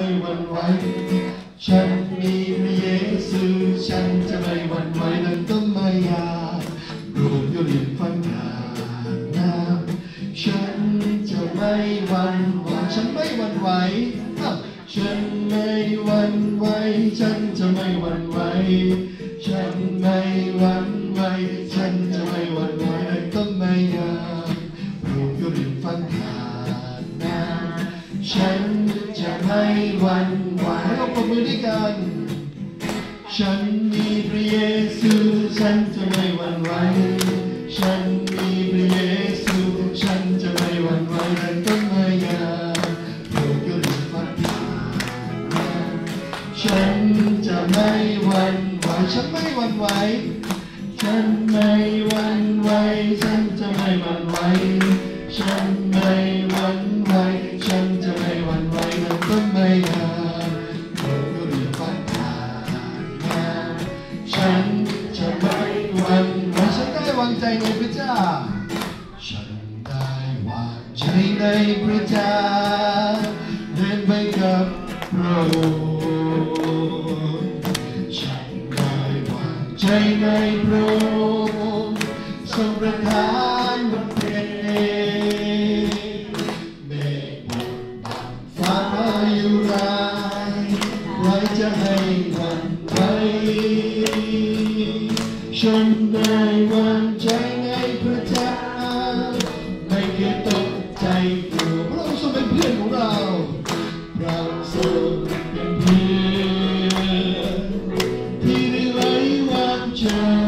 หวั่นไหวฉันมีพระเยซูฉันจะไม่หวั่นไหวดังต้นไม้ยาปลูกอยู่ริมฝั่งน้ำฉันจะไม่หวั่นไหวฉันไม่หวั่นไหวฉันไม่หวั่นไหวฉันจะไม่หวั่นไหวฉันไม่หวั่นไหวฉันจะไม่หวั่นไหวดังต้นไม้ยาปลูกอยู่ริมฝั่งน้ำฉันจะไม่หวั่นไหวเราปรบมือด้วยกันฉันมีพระเยซูฉันจะไม่หวั่นไหวฉันมีพระเยซูฉันจะไม่หวั่นไหวดังต้นไม้ยาปลูกอยู่ริมฝั่งน้ำฉันจะไม่หวั่นไหวฉันไม่หวั่นไหวฉันไม่หวั่นไหวฉันจะไม่หวั่นไหวฉันไม่หวั่นไหวฉันจะไม่หวั่นไหวดังต้นไม้ยาปลูกอยู่ริมฝั่งน้ำฉันจะไม่หวั่นไหวฉันได้วางใจในพระเจ้าฉันได้วางใจในพระเจ้าเดินไปกับพระองค์ฉันได้วางใจในพระองค์ทรงประทานบทเพลงเมฆบดบังฟ้าพายุร้ายใครจะให้หวั่นไหวฉันได้วางใจในพระเจ้าไม่เคยตกใจกลัวพระองค์ทรงเป็นเพื่อนของเราพระองค์ทรงเป็นเพื่อนที่ได้ไว้วางใจ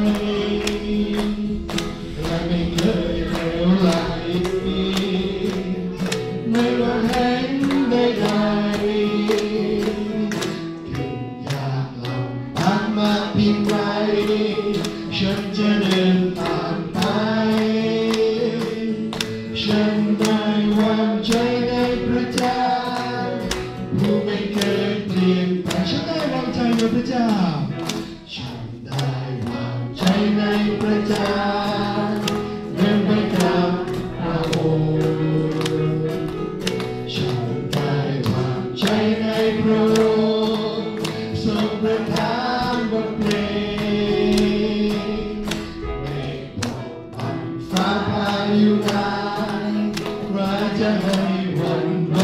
และไม่เคยเลวไหลไม่ว่าแห่งใดๆถึงยากลำบากมากเพียงไรฉันจะเดินตามไปฉันได้วางใจในพระเจ้าผู้ไม่เคยเปลี่ยนแปลงฉันได้วางใจในพระเจ้าฉันได้วางใจในพระเจ้าเดินไปกับพระองค์ฉันได้วางใจในพระองค์ทรงประทานบทเพลงเมฆบดบังฟ้าพายุร้ายใครจะให้หวั่นไหว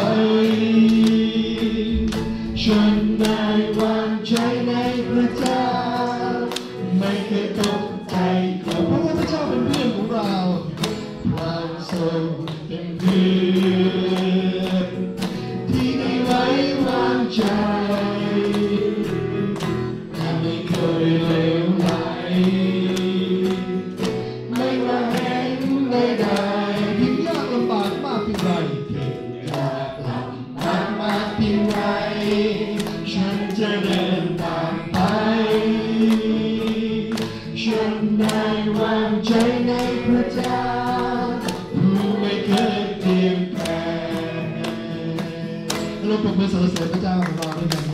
ฉันได้วางใจในพระเจ้าไม่เคยตกใจกลัวเพราะว่าพระเจ้าเป็นเพื่อนของเราพระองค์ทรงเป็นเพื่อนที่ได้ไว้วางใจและไม่เคยเลวไหลไม่ว่าแห่งใดๆถึงยากลำบากมากเพียงไรถึงยากลำบากมากเพียงไรฉันจะเดินตามไปฉันได้วางใจในพระเจ้าผู้ไม่เคยเปลี่ยนแปลงเราปรบมือสรรเสริญพระเจ้าของเราด้วยกัน